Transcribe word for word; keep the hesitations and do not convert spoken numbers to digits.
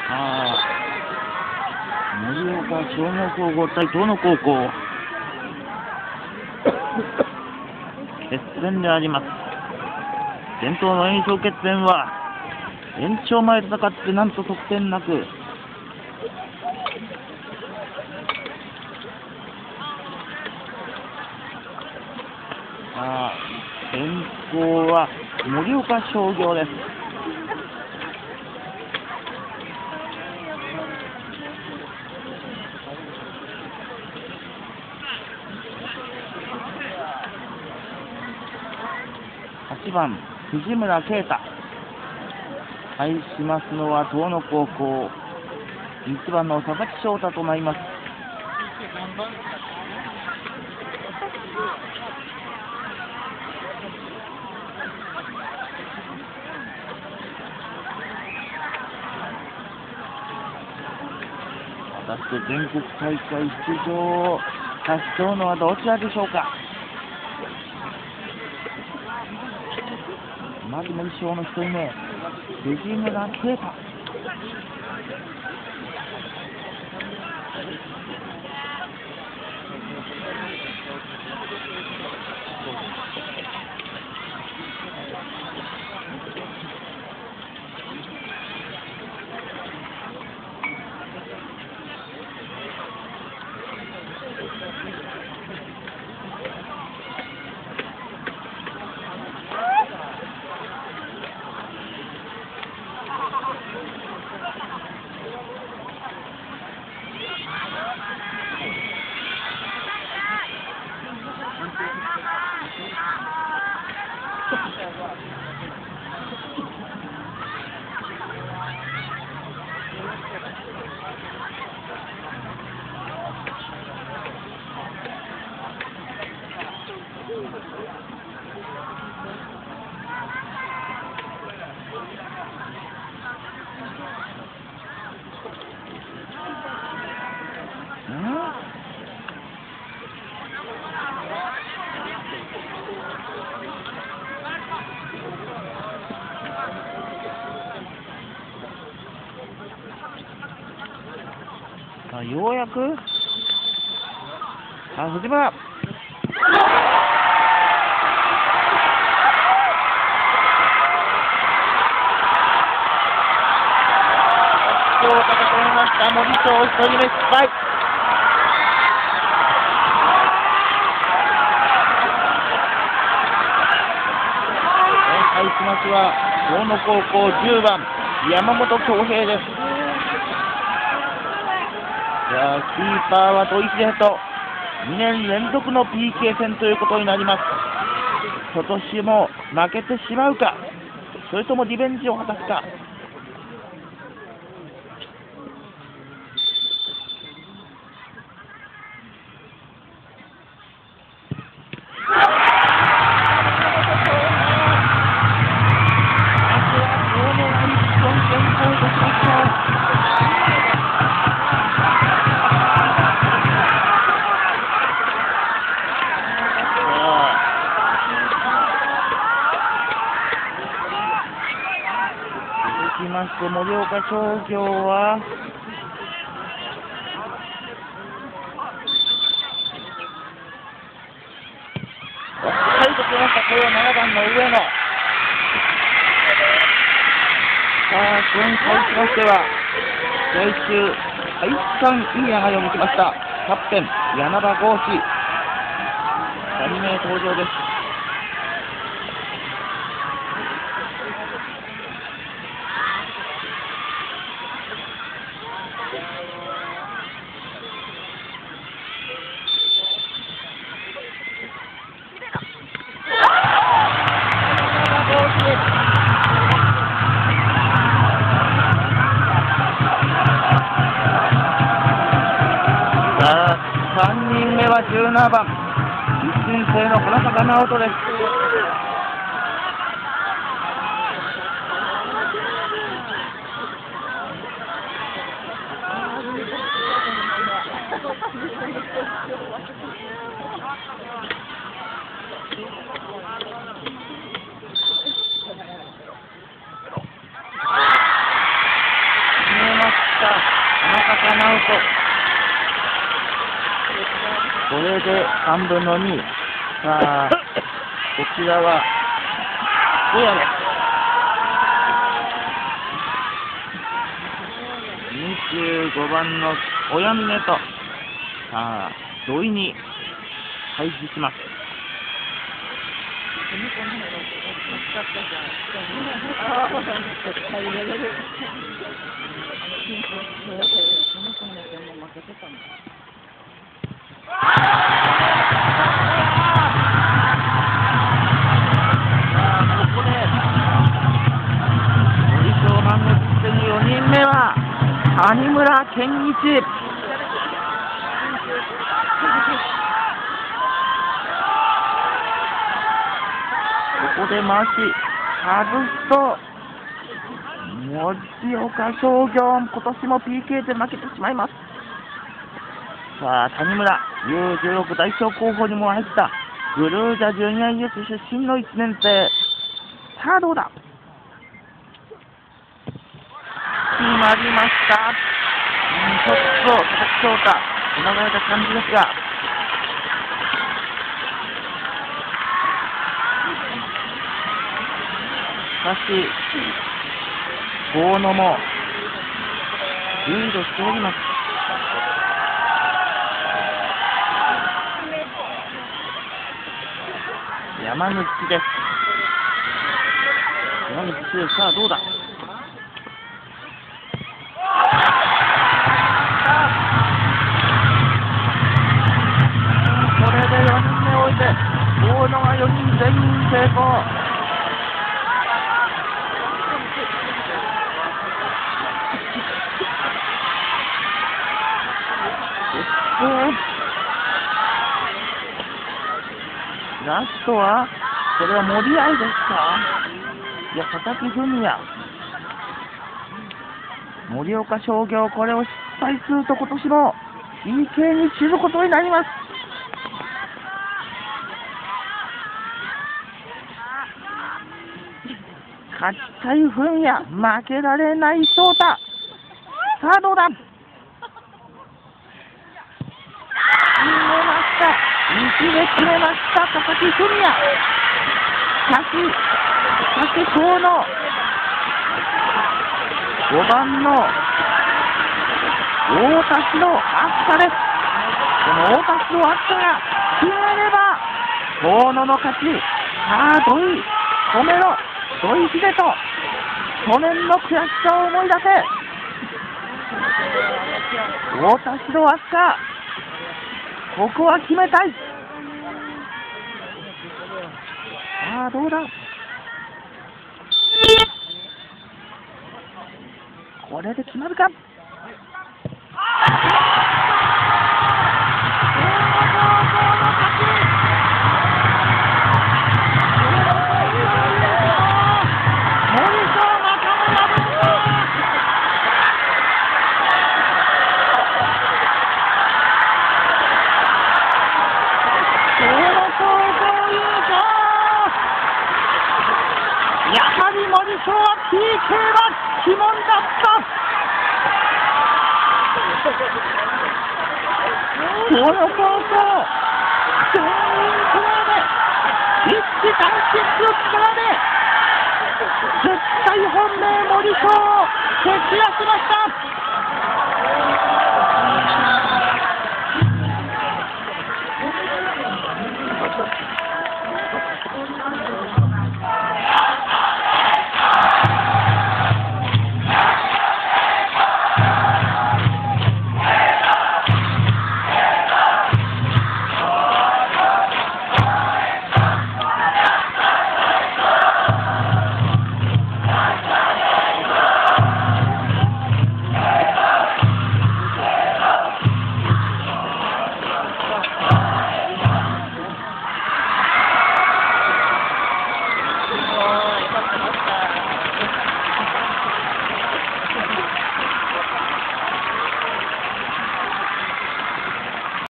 ああ、盛岡商業高校対遠野高校決戦であります。伝統の延長決戦は延長前戦ってなんと得点なく、ああ、先攻は盛岡商業です。はちばん藤村啓太、対しますのは遠野高校いちばんの佐々木翔太となります。果たして全国大会出場を勝ち取るのはどちらでしょうか。まずも一勝のひとりめ、藤村啓太。さあようやく、さあ藤村、今日戦いました森翔ひとりめ失敗。対しますは遠野高校じゅうばん山本恭平です。じゃあキーパーは土井秀人、にねん連続の ピーケー 戦ということになります。今年も負けてしまうか、それともリベンジを果たすか。続きまして盛岡商業ははいときました。これはななばんの上野。さあこれに対しましては試合中再三いい流れを見せましたキャプテン柳葉剛志、ふたりめ登場です。さんにんめはじゅうななばん、いちねん生の花坂直人です。見えます浜坂直人。これでさんぶんのに。さあ、こちらは、小屋です。にじゅうごばんの親峰と、さあ、土井に対峙します。よにんめは谷村健一。ここで回し外すと盛岡商業、今年も ピーケー で負けてしまいます。さあ谷村 ユーじゅうろく 代表候補にも入ったグルージャジュニアユース出身のいちねん生。さあどうだ、決まりました。うん、ちょっと佐々木翔太流れた感じですが、しかし河野もリードしております。山口です。山口、さあどうだ、これでよにんめを置いて河野がよにん全員成功。ラストはこれは森合ですか。いや佐々木文也。盛岡商業、これを失敗すると今年も ピーケー に散ることになります。勝ちたい文也、負けられない翔太。さあどうだ、決めました。一で決めました佐々木文也。しかししかし河野ごばんの大田代あったです。この大田代あったが決めれば河野の勝ち。さあ土井止めろ、土井秀人、去年の悔しさを思い出せ。大田代あった、ここは決めたい。さあどうだ、これで決まるか。やはり森翔は ピーケー は鬼門だった。この高校全員プレーで一致団結の力で絶対本命森翔を蹴散らしました。